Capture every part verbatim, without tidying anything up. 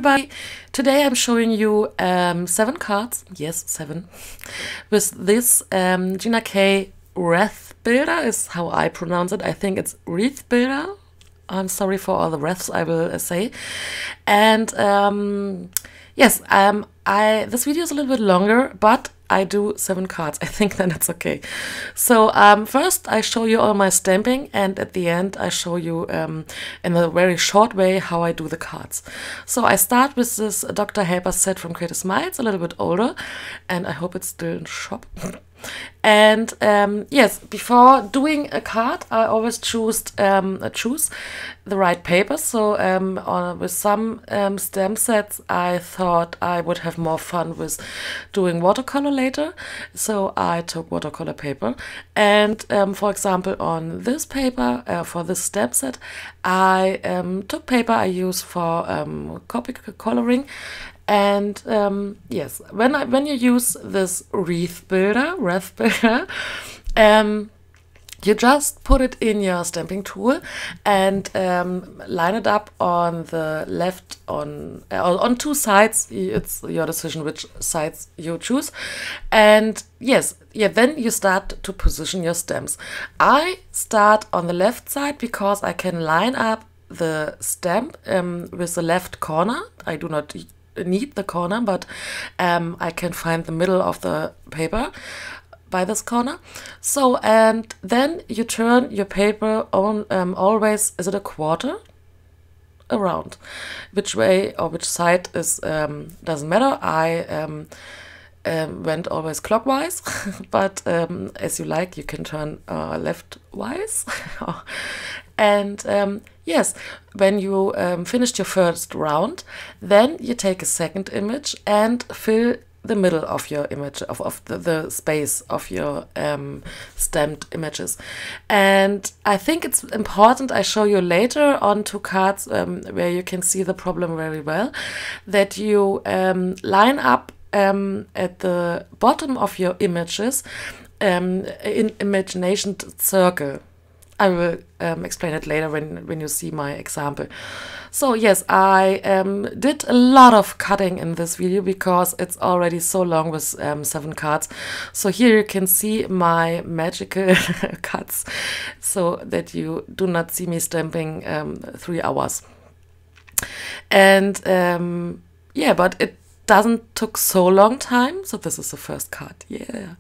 everybody! Today I'm showing you um, seven cards, yes, seven, with this um, Gina K Wreath Builder is how I pronounce it. I think it's Wreath Builder. I'm sorry for all the wreaths I will uh, say. And um, yes, um, I this video is a little bit longer, but I do seven cards. I think then it's okay. So um, first I show you all my stamping, and at the end I show you um, in a very short way how I do the cards. So I start with this Doctor Helper set from Creative Smiles, a little bit older, and I hope it's still in shop. And um, yes, before doing a card, I always choose um, uh, choose the right paper. So um, on, with some um, stamp sets, I thought I would have more fun with doing watercolor later. So I took watercolor paper. And um, for example, on this paper, uh, for this stamp set, I um, took paper I use for um, copy coloring. And um, yes, when I, when you use this wreath builder, wreath builder, um, you just put it in your stamping tool and um, line it up on the left on uh, on two sides. It's your decision which sides you choose. And yes, yeah, then you start to position your stamps. I start on the left side because I can line up the stamp um, with the left corner. I do not need the corner, but um, I can find the middle of the paper by this corner. So, and then you turn your paper on um, always, is it a quarter? Around. Which way or which side is, um, doesn't matter. I um, um, went always clockwise, but um, as you like, you can turn uh, leftwise. And um, yes, when you um, finished your first round, then you take a second image and fill the middle of your image, of, of the, the space of your um, stamped images. And I think it's important, I show you later on two cards um, where you can see the problem very well, that you um, line up um, at the bottom of your images um, in imagination circle. I will um, explain it later when, when you see my example. So yes, I um, did a lot of cutting in this video because it's already so long with um, seven cards. So here you can see my magical cuts so that you do not see me stamping um, three hours. And um, yeah, but it doesn't took so long time. So this is the first card, yeah.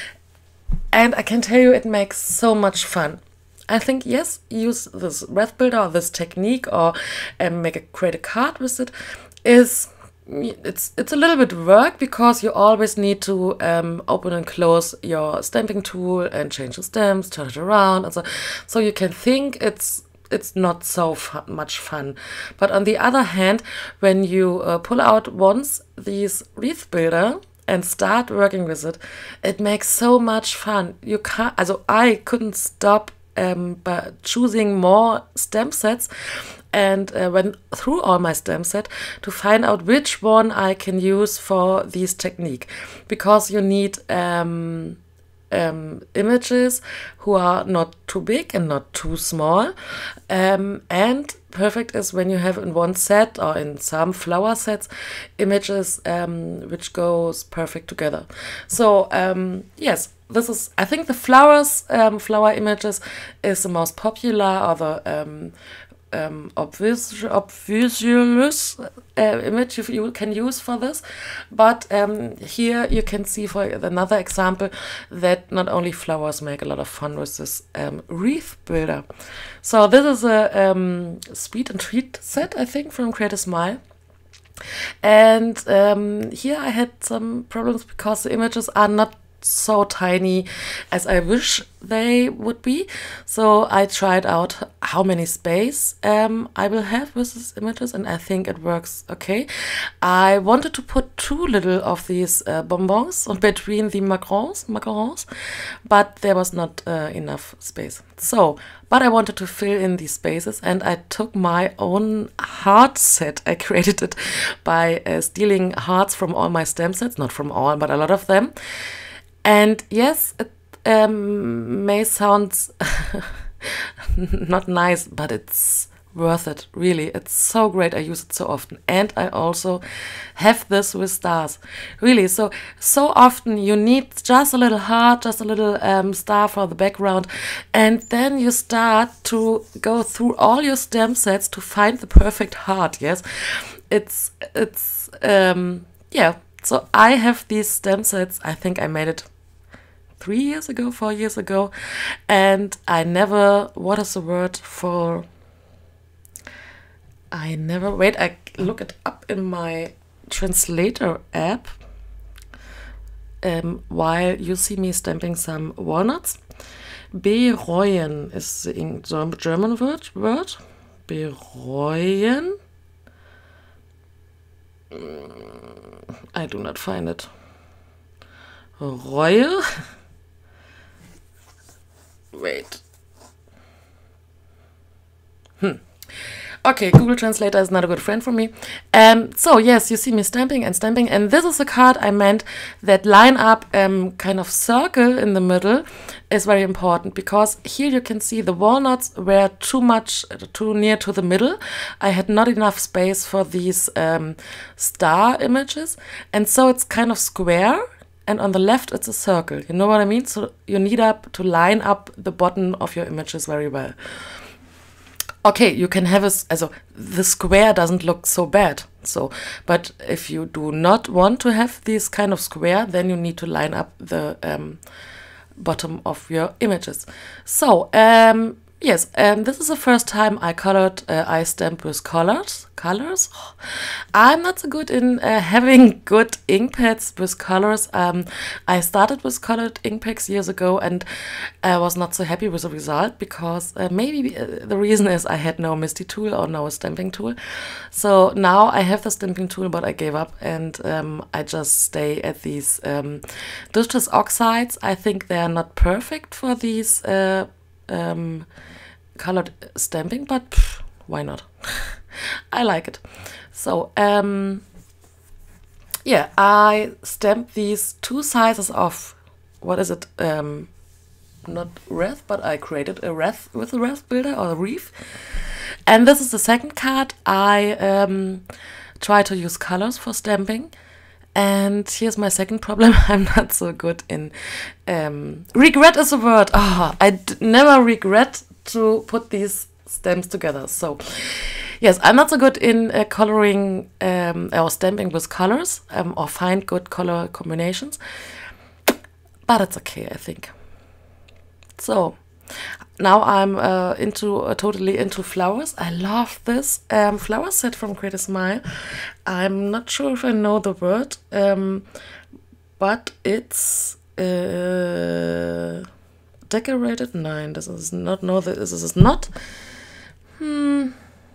And I can tell you it makes so much fun. I think, yes, use this wreath builder or this technique or um, make a create a card with it. Is it's it's a little bit work because you always need to um, open and close your stamping tool and change the stamps, turn it around, and so so you can think it's it's not so fun, much fun. But on the other hand, when you uh, pull out once these wreath builder and start working with it, it makes so much fun. You can't. Also, I couldn't stop. Um, by choosing more stamp sets and uh, went through all my stamp set to find out which one I can use for this technique, because you need um, um, images who are not too big and not too small, um, and perfect is when you have in one set or in some flower sets images um, which goes perfect together. So um, yes, this is, I think the flowers, um, flower images is the most popular, or the um, um, obvious, obvious uh, image you, you can use for this. But um, here you can see, for another example, that not only flowers make a lot of fun with this um, wreath builder. So this is a um, Sweet and Treat set, I think, from Creative Smile. And um, here I had some problems because the images are not so tiny as I wish they would be. So I tried out how many space um, I will have with these images, and I think it works okay. I wanted to put too little of these uh, bonbons between the macarons, macarons, but there was not uh, enough space. So, but I wanted to fill in these spaces, and I took my own heart set. I created it by uh, stealing hearts from all my stamp sets, not from all, but a lot of them. And yes, it um, may sound not nice, but it's worth it, really. It's so great. I use it so often. And I also have this with stars, really. So so often you need just a little heart, just a little um, star for the background, and then you start to go through all your stamp sets to find the perfect heart. Yes, it's it's um yeah. So I have these stamp sets. I think I made it three years ago, four years ago, and I never, what is the word for, I never, wait, I look it up in my translator app um, while you see me stamping some walnuts. Bereuen is the in- German word, word. Bereuen. I do not find it. Reue. Wait. Hmm. Okay, Google Translator is not a good friend for me. Um, so yes, you see me stamping and stamping, and this is the card I meant. That line up um, kind of circle in the middle is very important, because here you can see the walnuts were too much, too near to the middle. I had not enough space for these um, star images, and so it's kind of square. And on the left, it's a circle. You know what I mean? So you need up to line up the bottom of your images very well. Okay, you can have a, also the square doesn't look so bad. So, but if you do not want to have this kind of square, then you need to line up the um, bottom of your images. So, um, yes, um, this is the first time I colored, uh, I stamped with colors. Colors? Oh, I'm not so good in uh, having good ink pads with colors. Um, I started with colored ink packs years ago, and I was not so happy with the result, because uh, maybe uh, the reason is I had no MISTI tool or no stamping tool. So now I have the stamping tool, but I gave up, and um, I just stay at these um, distress oxides. I think they are not perfect for these uh, um, colored stamping, but pff, why not? I like it. So, um, yeah, I stamped these two sizes of, what is it, um, not wreath, but I created a wreath with a wreath builder, or a wreath. And this is the second card. I um, try to use colors for stamping. And here's my second problem. I'm not so good in, um, regret is a word. Oh, I d never regret to put these stamps together. So, yes, I'm not so good in uh, coloring um, or stamping with colors um, or find good color combinations, but it's okay, I think. So now I'm uh, into uh, totally into flowers. I love this um, flower set from Create a Smile. I'm not sure if I know the word, um, but it's uh, decorated. Nine. This is not. No, this is not. Hmm.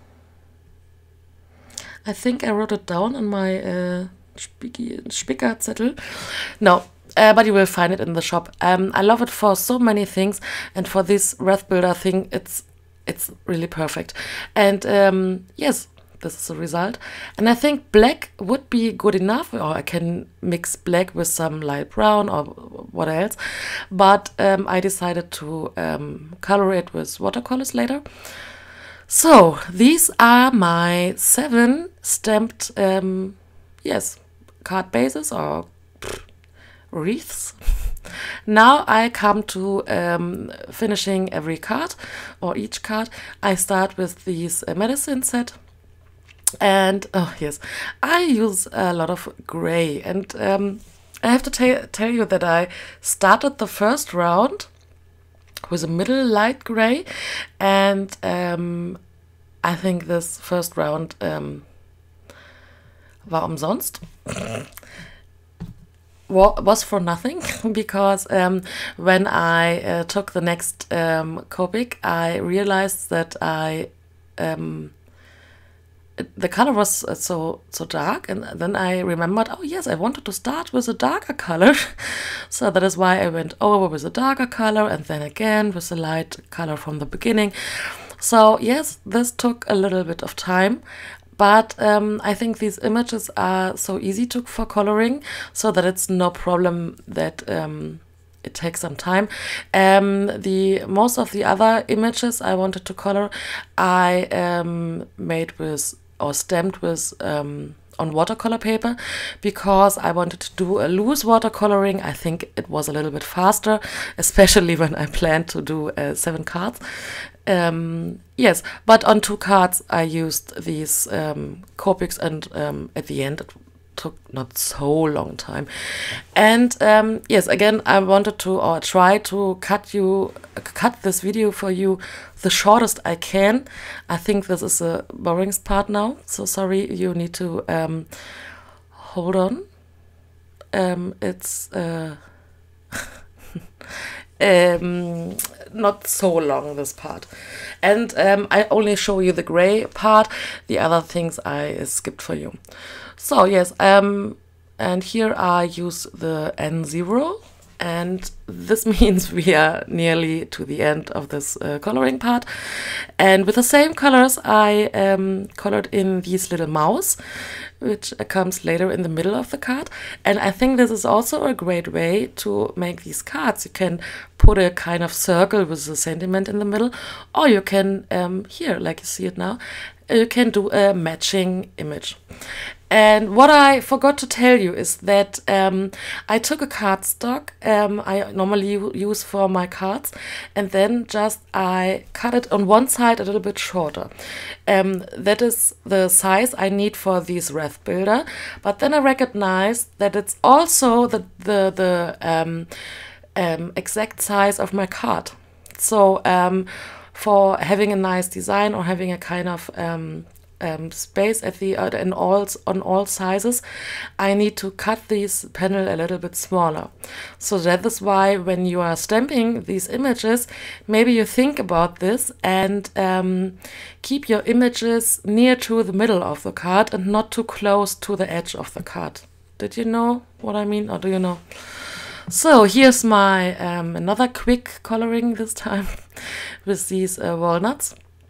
I think I wrote it down on my uh, Spickerzettel. No, uh, but you will find it in the shop. Um, I love it for so many things, and for this wreath builder thing, it's it's really perfect. And um, yes, this is the result. And I think black would be good enough, or I can mix black with some light brown or what else. But um, I decided to um, color it with watercolors later. So these are my seven stamped, um, yes, card bases or pff, wreaths. Now I come to um, finishing every card or each card. I start with these uh, medicine set. And, oh yes, I use a lot of gray. And um, I have to tell you that I started the first round with a middle light gray, and um, I think this first round um, war umsonst. Was for nothing, because um, when I uh, took the next um, Copic, I realized that I um, it, the color was uh, so so dark, and then I remembered, oh yes, I wanted to start with a darker color. So that is why I went over with a darker color, and then again with a light color from the beginning. So yes, this took a little bit of time, but um, I think these images are so easy to for coloring, so that it's no problem that um, it takes some time. Um, the most of the other images I wanted to color, I um, made with or stamped with um, on watercolor paper, because I wanted to do a loose watercoloring. I think it was a little bit faster, especially when I planned to do uh, seven cards. Um, yes, but on two cards I used these um, Copics, and um, at the end it took not so long time. And um, yes, again, I wanted to or try to cut you cut this video for you the shortest I can. I think this is the boring part now, so sorry, you need to um, hold on. Um, it's uh, um, not so long, this part. And um, I only show you the gray part. The other things I skipped for you. So yes, um, and here I use the N zero, and this means we are nearly to the end of this uh, coloring part. And with the same colors I um, colored in these little mouse, which comes later in the middle of the card. And I think this is also a great way to make these cards. You can put a kind of circle with a sentiment in the middle, or you can, um, here, like you see it now, you can do a matching image. And what I forgot to tell you is that um, I took a cardstock um, I normally use for my cards, and then just I cut it on one side a little bit shorter. Um, that is the size I need for these Wrath Builder. But then I recognized that it's also the the the um, um, exact size of my card. So um, for having a nice design or having a kind of um, Um, space at the uh, in all on all sizes, I need to cut this panel a little bit smaller. So that is why when you are stamping these images, maybe you think about this and um, keep your images near to the middle of the card and not too close to the edge of the card. Did you know what I mean, or do you know? So here's my um, another quick coloring this time with these uh, walnuts.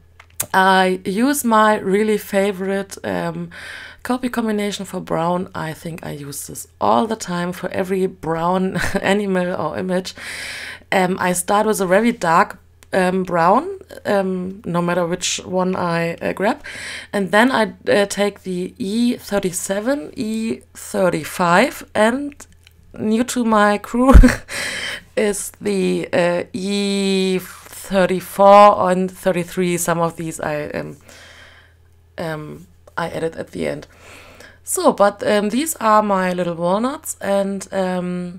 I use my really favorite um, Copic combination for brown. I think I use this all the time for every brown animal or image. Um, I start with a very dark um, brown, um, no matter which one I uh, grab. And then I uh, take the E thirty-seven, E thirty-five, and new to my crew is the uh, E thirty-four and thirty-three. Some of these I um, um, I added at the end. So, but um, these are my little walnuts, and um,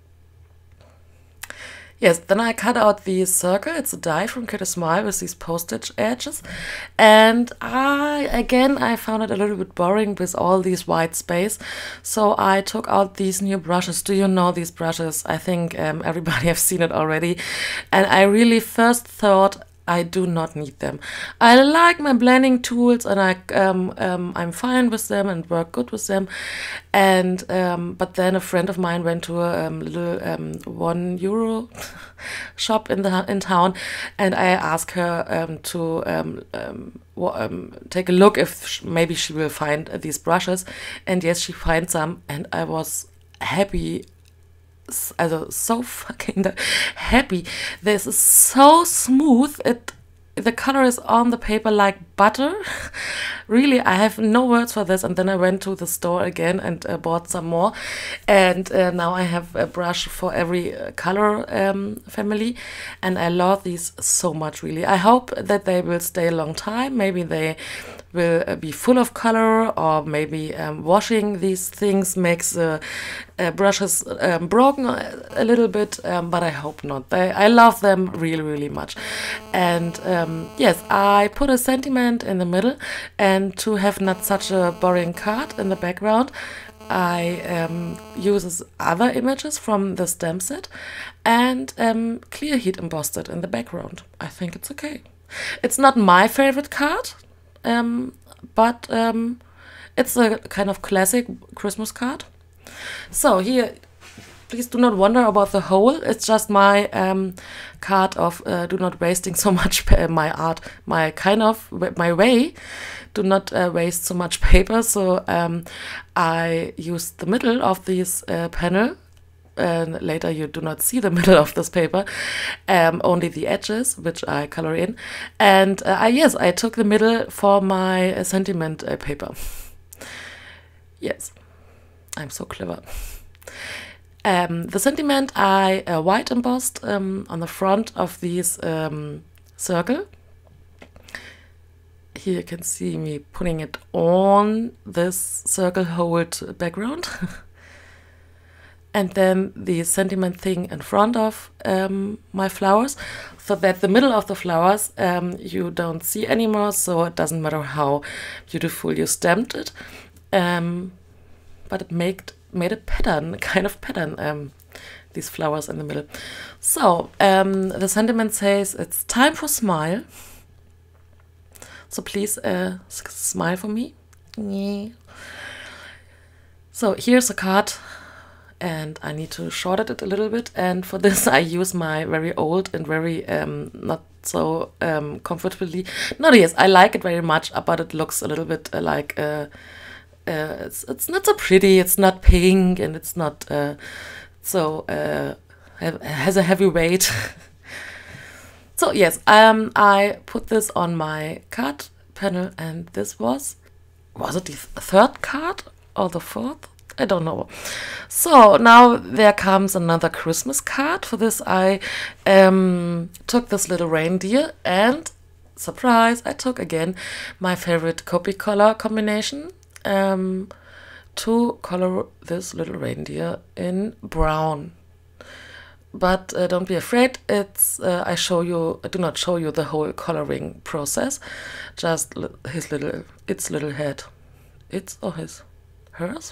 yes, then I cut out the circle. It's a die from Kit a Smile with these postage edges. And I, again, I found it a little bit boring with all these white space. So I took out these new brushes. Do you know these brushes? I think um, everybody has seen it already. And I really first thought, I do not need them. I like my blending tools, and I um, um, I'm fine with them and work good with them. And um, but then a friend of mine went to a um, little um, one euro shop in the in town, and I asked her um, to um, um, um, take a look if sh maybe she will find uh, these brushes. And yes, she finds some, and I was happy. Also so fucking happy. This is so smooth. It the color is on the paper like butter. Really, I have no words for this. And then I went to the store again and uh, bought some more. And uh, now I have a brush for every uh, color um, family. And I love these so much, really. I hope that they will stay a long time. Maybe they will uh, be full of color, or maybe um, washing these things makes the uh, brushes um, broken a, a little bit, um, but I hope not. They, I love them really, really much. And um, yes, I put a sentiment in the middle, and to have not such a boring card in the background, I um, use other images from the stamp set and um, clear heat embossed it in the background. I think it's okay. It's not my favorite card, Um, but um, it's a kind of classic Christmas card. So here, please do not wonder about the hole. It's just my um, card of uh, do not wasting so much my art, my kind of my way. Do not uh, waste so much paper. So um, I used the middle of this uh, panel and later you do not see the middle of this paper, um, only the edges, which I color in. And uh, I, yes, I took the middle for my uh, sentiment uh, paper. Yes, I'm so clever. Um, the sentiment I uh, white embossed um, on the front of this um, circle. Here you can see me putting it on this circle hold background. And then the sentiment thing in front of um, my flowers, so that the middle of the flowers um, you don't see anymore, so it doesn't matter how beautiful you stamped it. Um, but it made made a pattern, a kind of pattern, um, these flowers in the middle. So um, the sentiment says it's time for smile. So please uh, smile for me. Yeah. So here's a card, and I need to shorten it a little bit. And for this I use my very old and very um, not so um, comfortably. No, yes, I like it very much, but it looks a little bit uh, like... Uh, Uh, it's it's not so pretty. It's not pink, and it's not uh, so uh, have, has a heavy weight. So yes, um, I put this on my card panel, and this was was it the third card or the fourth? I don't know. So now there comes another Christmas card. For this I um, took this little reindeer, and surprise, I took again my favorite Copic color combination. Um, to color this little reindeer in brown. But uh, don't be afraid, it's uh, I show you I do not show you the whole coloring process, just li his little its little head. Its or his hers.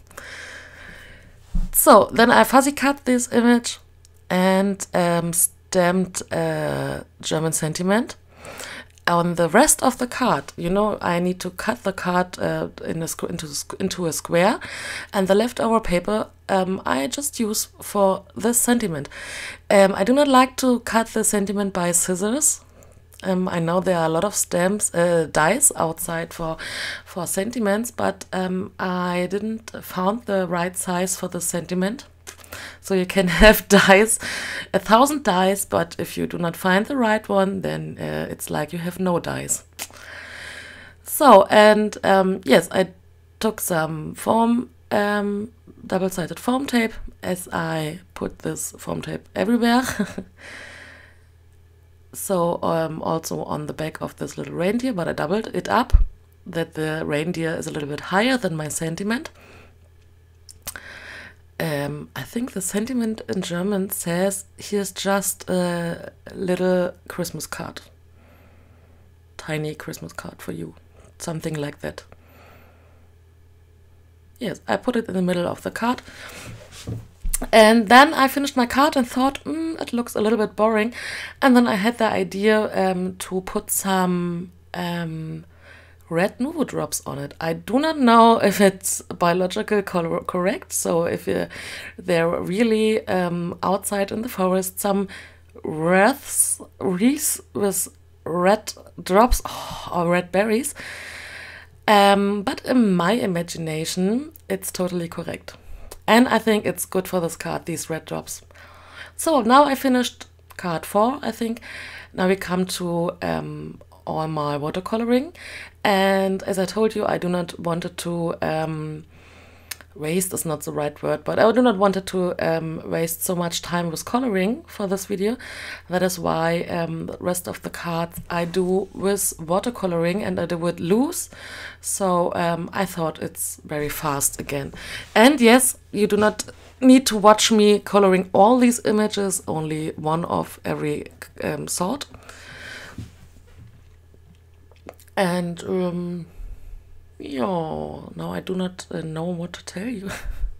So then I fuzzy cut this image and um, stamped uh, German sentiment. On the rest of the card, you know, I need to cut the card uh, in a into, into a square, and the leftover paper um, I just use for this sentiment. Um, I do not like to cut the sentiment by scissors. Um, I know there are a lot of stamps, uh, dies outside for for sentiments, but um, I didn't found the right size for the sentiment. So you can have dies, a thousand dies, but if you do not find the right one, then uh, it's like you have no dies. So, and um, yes, I took some foam, um, double-sided foam tape, as I put this foam tape everywhere. So um, also on the back of this little reindeer, but I doubled it up, that the reindeer is a little bit higher than my sentiment. Um, I think the sentiment in German says, here's just a little Christmas card. Tiny Christmas card for you. Something like that. Yes, I put it in the middle of the card. And then I finished my card and thought, mm, it looks a little bit boring. And then I had the idea um, to put some... Um, red Nuvo drops on it. I do not know if it's biological correct, so if uh, they're really um, outside in the forest, some wreaths, wreaths with red drops oh, or red berries. Um, but in my imagination, it's totally correct. And I think it's good for this card, these red drops. So now I finished card four, I think. Now we come to um, all my watercoloring, and as I told you, I do not want it to um, waste is not the right word, but I do not want it to um, waste so much time with coloring for this video. That is why um, the rest of the cards I do with watercoloring, and I do it loose, so um, I thought it's very fast again. And yes, you do not need to watch me coloring all these images, only one of every um, sort. And um, yeah, now I do not uh, know what to tell you.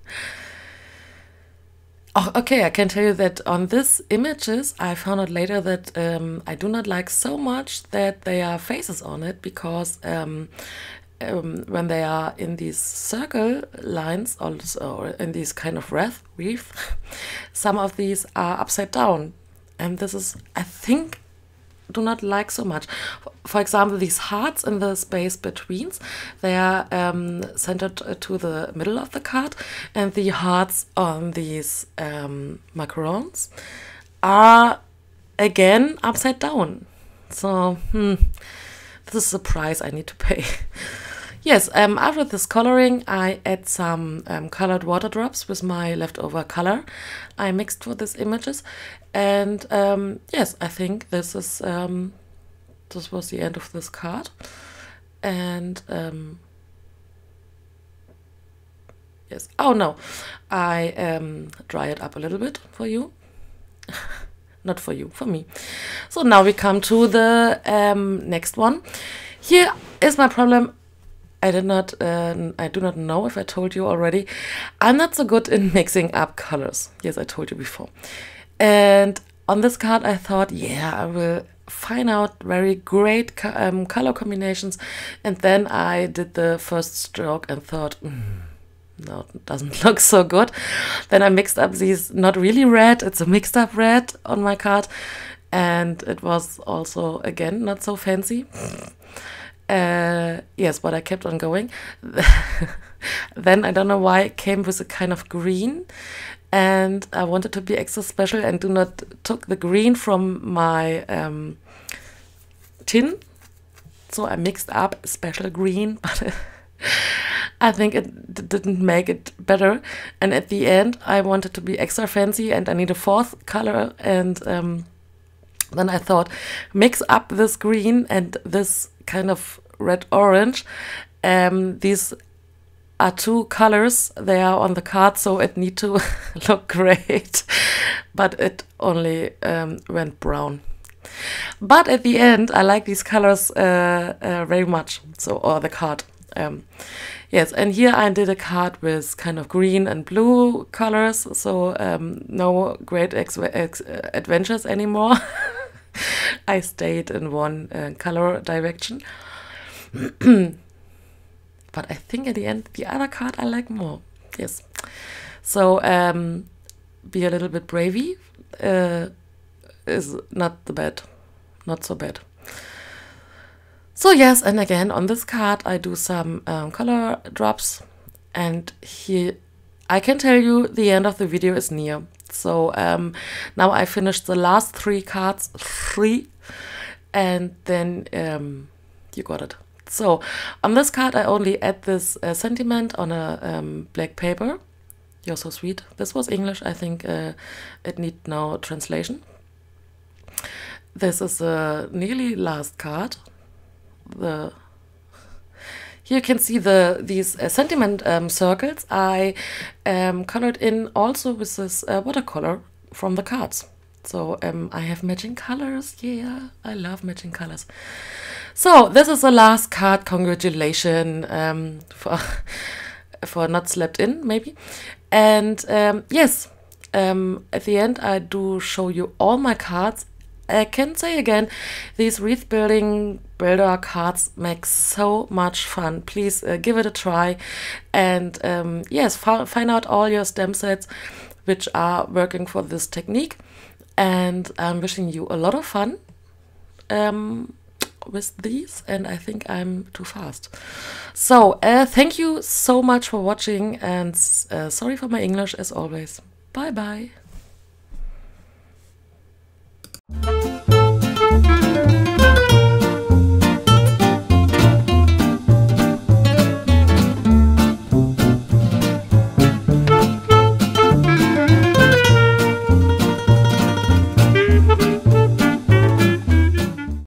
Oh, okay, I can tell you that on these images, I found out later that um, I do not like so much that there are faces on it, because um, um, when they are in these circle lines, also, or in these kind of wreath, wreath, some of these are upside down. And this is, I think, do not like so much. For example, these hearts in the space betweens, they are um, centered to the middle of the card, and the hearts on these um, macarons are again upside down. So, hmm, this is a price I need to pay. Yes, um, after this coloring, I add some um, colored water drops with my leftover color I mixed for these images. And um, yes, I think this is um, this was the end of this card. And um, yes, oh no, I um, dry it up a little bit for you. Not for you, for me. So now we come to the um, next one. Here is my problem. I did not, uh, I do not know if I told you already. I'm not so good in mixing up colors. Yes, I told you before. And on this card, I thought, yeah, I will find out very great co um, color combinations. And then I did the first stroke and thought, mm, no, it doesn't look so good. Then I mixed up these, not really red, it's a mixed up red on my card. And it was also, again, not so fancy. Uh, yes, but I kept on going. Then I don't know why it came with a kind of green, and I wanted to be extra special and do not took the green from my um, tin. So I mixed up special green, but I think it didn't make it better. And at the end, I wanted to be extra fancy, and I need a fourth color. And um, then I thought, mix up this green and this kind of red orange. Um, these are two colors, they are on the card, so it need to look great, but it only um, went brown. But at the end, I like these colors uh, uh, very much, so, or the card. Um, yes, and here I did a card with kind of green and blue colors, so um, no great ex ex adventures anymore. I stayed in one uh, color direction. But I think at the end, the other card I like more. Yes. So um, be a little bit bravey uh, is not the bad, not so bad. So yes, and again on this card I do some um, color drops, and here I can tell you the end of the video is near. So um, now I finished the last three cards, three, and then um, you got it. So on this card I only add this uh, sentiment on a um, black paper. You're so sweet. This was English. I think uh, it need no translation. This is the nearly last card. The Here you can see the these uh, sentiment um, circles I um, colored in also with this uh, watercolor from the cards. So um, I have matching colors. Yeah, I love matching colors. So this is the last card. Congratulations um, for for not slept in maybe. And um, yes, um, at the end I do show you all my cards. I can say again, these wreath building builder cards make so much fun. Please uh, give it a try, and um, yes, find out all your stem sets which are working for this technique. And I'm wishing you a lot of fun um, with these, and I think I'm too fast. So uh, thank you so much for watching, and uh, sorry for my English as always. Bye bye.